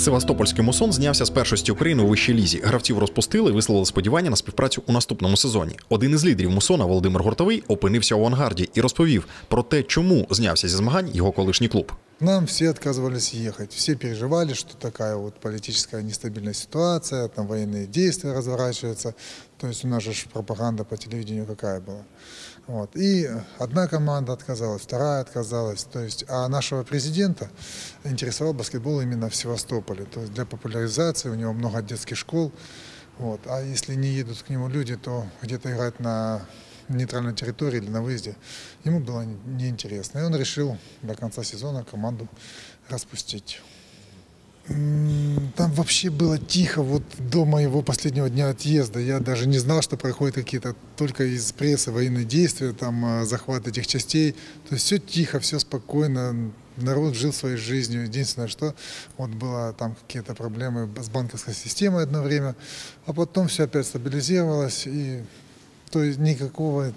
Севастопольський «Мусон» знявся з першості України у вищій лізі. Гравців розпустили і висловили сподівання на співпрацю у наступному сезоні. Один із лідерів «Мусона» Володимир Гуртовий опинився у «Авангарді» і розповів про те, чому знявся зі змагань його колишній клуб. Нам все отказывались ехать. Все переживали, что такая вот политическая нестабильная ситуация, там военные действия разворачиваются. То есть у нас же пропаганда по телевидению какая была. Вот. И одна команда отказалась, вторая отказалась. То есть, а нашего президента интересовал баскетбол именно в Севастополе. То есть для популяризации у него много детских школ. Вот. А если не едут к нему люди, то где-то играть на нейтральной территории или на выезде, ему было неинтересно. И он решил до конца сезона команду распустить. Там вообще было тихо вот до моего последнего дня отъезда. Я даже не знал, что проходят какие-то только из прессы военные действия, там захват этих частей. То есть все тихо, все спокойно. Народ жил своей жизнью. Единственное, что вот было там какие-то проблемы с банковской системой одно время, а потом все опять стабилизировалось. И то есть никакого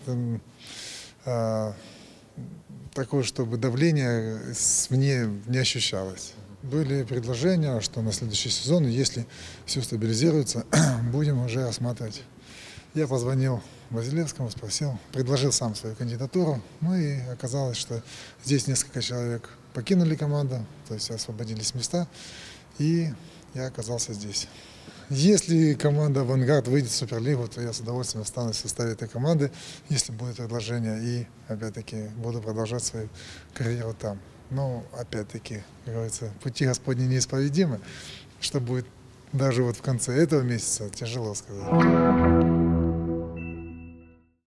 такого, чтобы давление извне не ощущалось. Были предложения, что на следующий сезон, если все стабилизируется, будем уже рассматривать. Я позвонил Базилевскому, спросил, предложил сам свою кандидатуру. Ну и оказалось, что здесь несколько человек покинули команду, то есть освободились места, и я оказался здесь. Если команда «Авангард» выйдет в Суперлигу, то я с удовольствием останусь в составе этой команды, если будет предложение, и опять-таки буду продолжать свою карьеру там. Но опять-таки, как говорится, пути Господни неисповедимы. Что будет даже вот в конце этого месяца, тяжело сказать.